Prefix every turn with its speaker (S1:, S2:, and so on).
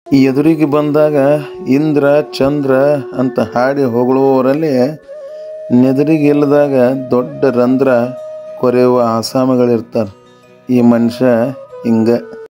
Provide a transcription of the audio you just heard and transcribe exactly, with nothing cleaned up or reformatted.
S1: ಎದುರಿಗೆ ಬಂದಾಗ ಇಂದ್ರ ಚಂದ್ರ ಅಂತ ಹಾಡಿ ಹೊಗಳುವವರಲ್ಲಿ ನೆದರಿಗೆ ಇಲ್ಲದಾಗ ದೊಡ್ಡ ರಂಧ್ರ ಕೊರೆಯುವ ಆಸಾಮಿಗಳಿರ್ತಾರೆ. ಈ ಮನುಷ್ಯ ಹಿಂಗೆ.